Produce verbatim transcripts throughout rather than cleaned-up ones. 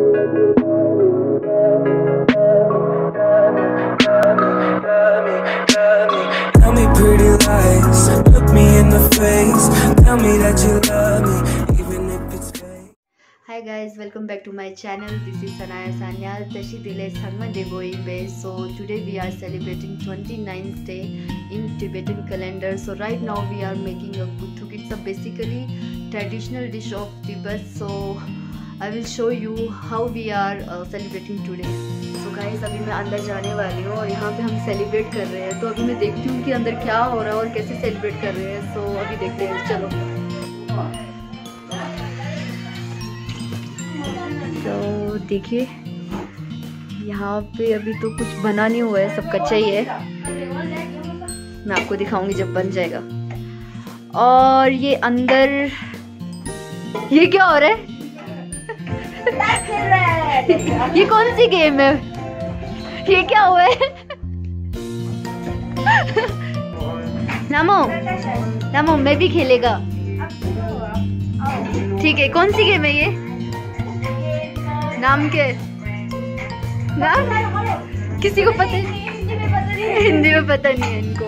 Tell me pretty lies, look me in the face, tell me that you love me, even if it's fake. Hi guys, welcome back to my channel. This is Sanaya Sanyal Tashi Dile Sangmande Goibe. So today we are celebrating twenty-ninth day in Tibetan calendar. So right now we are making a guthuk. It's a basically traditional dish of Tibet. So I will show you how we are uh, celebrating today. So guys, अभी मैं अंदर जाने वाली हूँ और यहाँ पे हम सेलिब्रेट कर रहे हैं. तो अभी मैं देखती हूँ कि अंदर क्या हो रहा है और कैसे सेलिब्रेट कर रहे हैं. सो अभी देखते हैं, चलो. तो देखिए यहाँ पे अभी तो कुछ बना नहीं हुआ है, सब कच्चा ही है. मैं आपको दिखाऊंगी जब बन जाएगा. और ये अंदर ये क्या हो रहा है? ये कौन सी गेम है? ये क्या हुआ है? नामो नामो मैं भी खेलेगा. ठीक है, कौन सी गेम है ये? नाम के नाम किसी को पता नहीं. हिंदी में पता नहीं है इनको.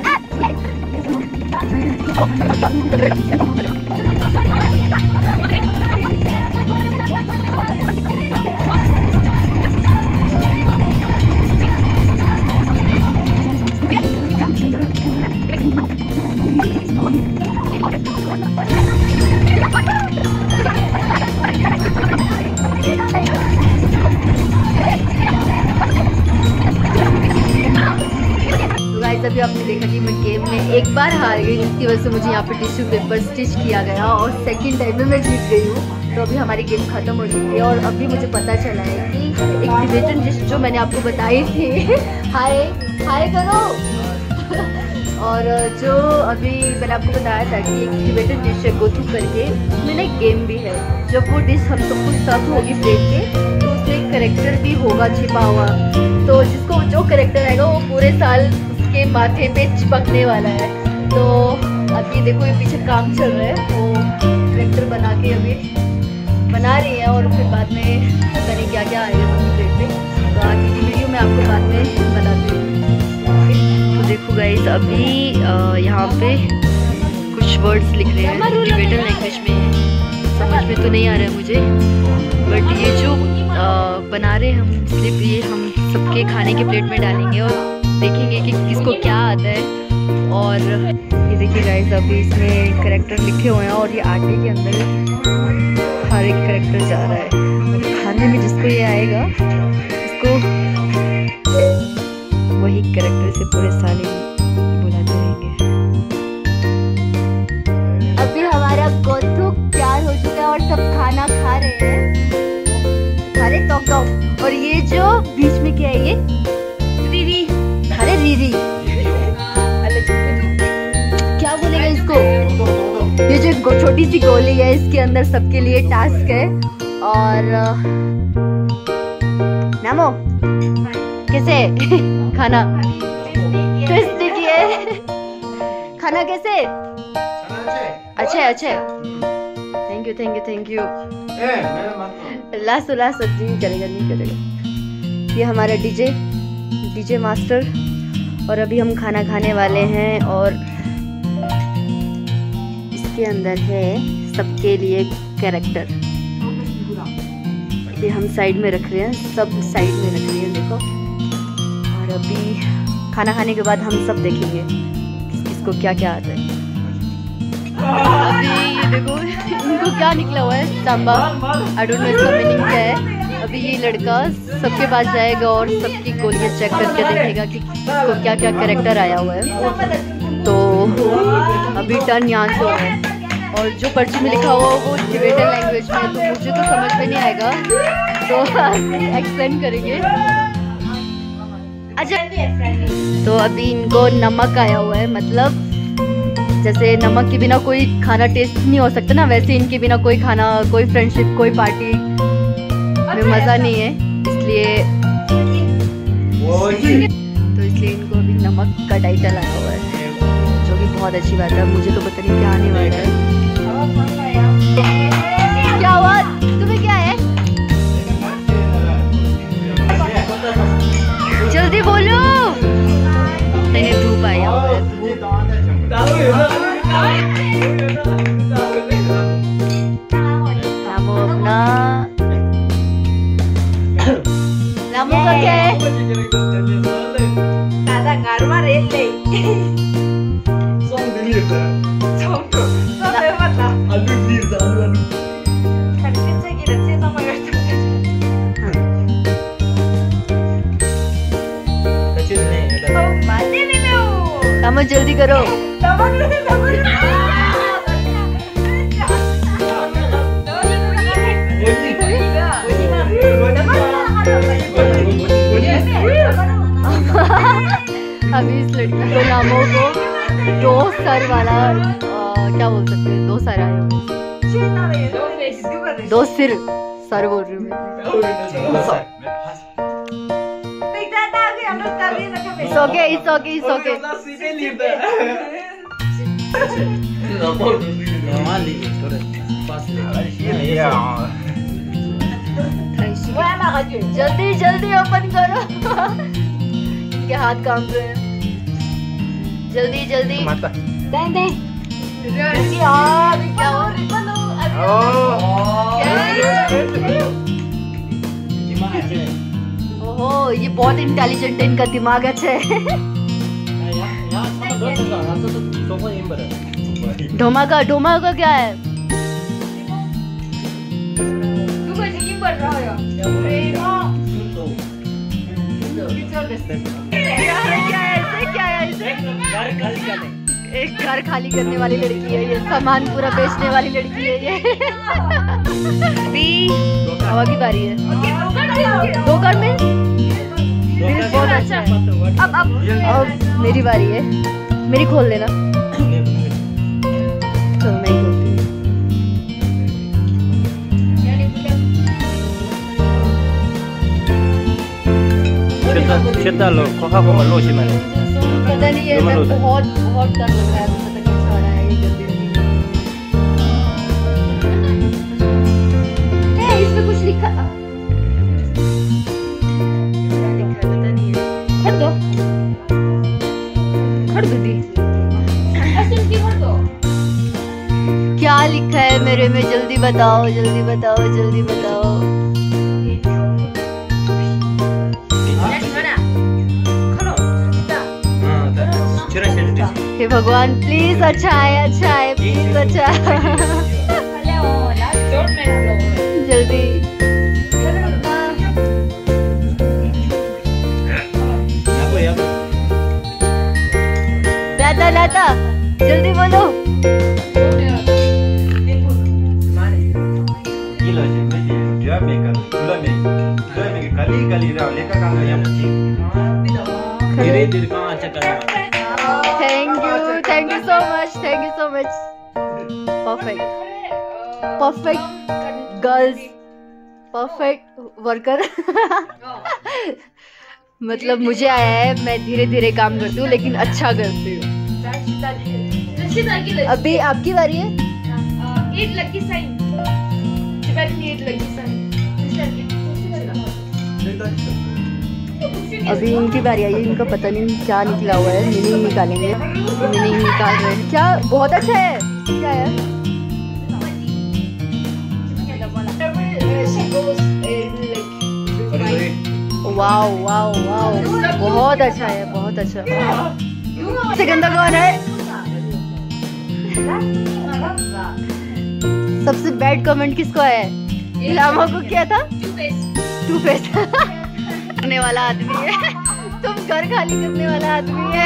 अभी आपने देखा कि मैं गेम में एक बार हार गई, जिसकी वजह से मुझे यहाँ पे टिश्यू पेपर स्टिच किया गया और सेकंड टाइम में मैं जीत गई हूँ. तो अभी हमारी गेम खत्म हो चुकी है और अभी मुझे पता चला है कि एक टिबेटन डिश जो मैंने आपको बताई थी हाय हाय करो और जो अभी मैंने आपको बताया था कि एक टिबेटन डिश है गुथुक करके, उसमें एक गेम भी है. जब वो डिश हम सबको सर्व होगी प्लेट के तो उसमें एक करेक्टर भी होगा छिपा हुआ. तो जिसको जो करेक्टर आएगा वो पूरे साल के माथे पे चिपकने वाला है. तो अभी देखो ये पीछे काम चल रहा है, वो ट्रैक्टर बना के अभी बना रही है और फिर बाद में पता नहीं क्या क्या आएगा सबकी प्लेट पे. तो आगे की वीडियो में आपको बाद में बताती हूँ. तो देखो गाइस, अभी यहाँ पे कुछ वर्ड्स लिख रहे हैं टिबेटन लैंग्वेज में. समझ में तो नहीं आ रहा है मुझे, बट ये जो आ, बना रहे हैं हम सिर्फ ये हम सबके खाने के प्लेट में डालेंगे और देखेंगे कि किसको क्या आता है. और ये देखिए गाइस, अभी इसमें कैरेक्टर लिखे हुए हैं और ये आटे के अंदर हर एक कैरेक्टर जा रहा है. मतलब खाने में जिसको ये आएगा उसको वही कैरेक्टर से पूरे साल बुलाते रहेंगे. अभी हमारा गुथुक तैयार हो चुका है और सब खाना खा रहे हैं. खा रहे टॉक टॉक. और ये जो बीच में क्या है, ये रीरी. अरे रीरी क्या बोलेगा इसको? ये जो छोटी सी गोली है इसके अंदर सबके लिए टास्क है. और नामो कैसे खाना टेस्टी है? खाना कैसे? अच्छा अच्छा, thank you thank you thank you. Last last सब्जी चलेगा नहीं करेगा. ये हमारा डीजे डीजे मास्टर. और अभी हम खाना खाने वाले हैं और इसके अंदर है सबके लिए कैरेक्टर. ये हम साइड में रख रहे हैं, सब साइड में रख रहे हैं देखो. और अभी खाना खाने के बाद हम सब देखेंगे किस किसको क्या क्या आता है. अभी ये देखो इनको क्या निकला हुआ है, सांबा. आई डोंट नो इसका मीनिंग क्या है. अभी ये लड़का सबके पास जाएगा और सबकी गोलियां चेक करके देखेगा कि किसको क्या क्या कैरेक्टर आया हुआ है. तो अभी टर्न यहाँ से हो रहा है और जो पर्ची में लिखा हुआ वो टिबेटन लैंग्वेज में, तो मुझे तो समझ में नहीं आएगा, तो एक्सप्लेन करेंगे. अच्छा, तो अभी इनको नमक आया हुआ है. मतलब जैसे नमक के बिना कोई खाना टेस्ट नहीं हो सकता ना, वैसे इनके बिना कोई खाना, कोई फ्रेंडशिप, कोई पार्टी में मज़ा नहीं है. इसलिए तो इसलिए इनको अभी नमक का टाइटल आया हुआ है, जो कि बहुत अच्छी बात है. मुझे तो पता नहीं क्या आने वाला है. क्या हुआ? तुम्हें क्या है? ना। लामो का क्या है? दादा घर में रेल ले। सॉन्ग नहीं होता। सॉन्ग तो सॉन्ग है मतलब। आलू नीर दा आलू आलू। खर्चे से की रचे समय करते हैं। खर्चे नहीं है। ओ माने नहीं मैं हूँ। लामो जल्दी करो। दबा दबा दबा। अभी इस लड़की को लामो को दो सर वाला आ, क्या बोल सकते हैं, दो सर आए हुए, दो सिर, सर बोल रही हूँ मैं। It's okay, it's okay, it's okay. जल्दी जल्दी ओपन करो। इसके हाथ काम रहे हैं। जल्दी जल्दी। नहीं नहीं। जल्दी यार क्या हो ओहो ये बहुत इंटेलिजेंट है, इनका दिमाग अच्छा है। ढोमाका ढोमाका क्या है? एक घर खाली करने वाली लड़की है ये, सामान पूरा बेचने वाली लड़की है ये। हवा की बारी है। दो घर में बहुत अच्छा है। अब अब अब मेरी बारी है, मेरी खोल देना। चलो मैं ही खोलती हूँ। Cerita lo, kok aku malu sih mana? पता नहीं है, मैं बहुत बहुत डर लग रहा है, पता कैसा हो रहा है ये जल्दी जल्दी। है इसमें कुछ लिखा लिखा पता नहीं है। खड़ दो खड़ दो दी ऐसे खड़ दो। क्या लिखा है मेरे में? जल्दी बताओ जल्दी बताओ जल्दी बताओ। हे भगवान प्लीज अच्छा है अच्छा है प्लीज अच्छा है। जल्दी लाता लाता जल्दी बोलो। धीरे धीरे काम अच्छा करना। Thank you thank you so much thank you so much. Perfect perfect girls perfect worker. मतलब मुझे आया है, मैं धीरे धीरे काम करती हूँ लेकिन अच्छा करती हूँ। अभी आपकी बारी है। अभी इनकी बारी आई है, इनका पता नहीं क्या निकला हुआ है, मीनिंग निकालेंगे। मीनिंग निकाल रहे हैं क्या? बहुत अच्छा है। क्या है? वाओ वाओ वाओ बहुत अच्छा है बहुत अच्छा। सबसे गंदा कौन है? सबसे बैड कमेंट किसको है? लामा को क्या था? टू फेस करने वाला आदमी है। तुम घर खाली करने वाला आदमी है।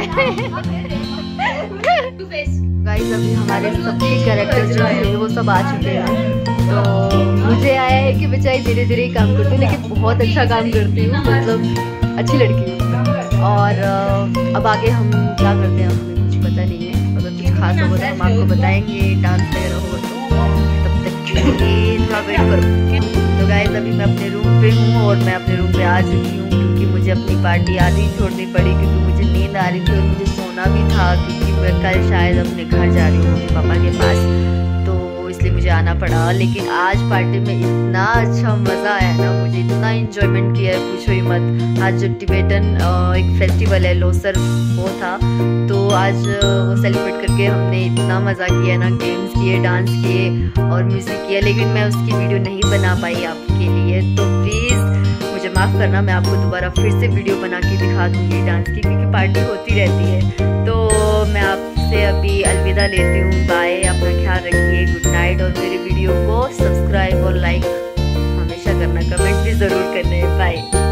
गाइस अभी हमारे सबके कैरेक्टर जो है वो सब आ चुके हैं, तो मुझे आया है कि बेचारी धीरे धीरे ही काम करती हूँ लेकिन बहुत अच्छा काम करती हूँ, मतलब अच्छी लड़की हूँ। और अब आगे हम क्या करते हैं हमें कुछ पता नहीं है, अगर कुछ खास होगा तो हम आपको बताएंगे, डांस वगैरह होगा तो तब तक के लिए थोड़ा वेट करो। तो गाइस अभी मैं अपने रूम पे हूँ और मैं अपने रूम पे आ चुकी हूँ क्योंकि मुझे अपनी पार्टी आधी छोड़नी पड़ी क्योंकि मुझे नींद आ रही थी और मुझे सोना भी था क्योंकि मैं कल शायद अपने घर जा रही हूँ मम्मी पापा के पास, तो इसलिए मुझे आना पड़ा। लेकिन आज पार्टी में इतना अच्छा मज़ा आया ना मुझे इतना इंजॉयमेंट किया है पूछो ही मत। आज जो टिबेटन एक फेस्टिवल है लोसर वो था, तो आज वो सेलिब्रेट करके हमने इतना मज़ा किया ना, गेम्स किए, डांस किए और म्यूज़िक किया, लेकिन मैं उसकी वीडियो नहीं बना पाई आपके लिए, तो प्लीज़ मुझे माफ़ करना। मैं आपको दोबारा फिर से वीडियो बना के दिखा दूँगी डांस की, क्योंकि पार्टी होती रहती है। तो मैं आपसे अभी अलविदा लेती हूँ, बाय, अपना ख्याल रखिए, गुड नाइट। और मेरे वीडियो को सब्सक्राइब और लाइक हमेशा करना, कमेंट भी ज़रूर करना है। बाय।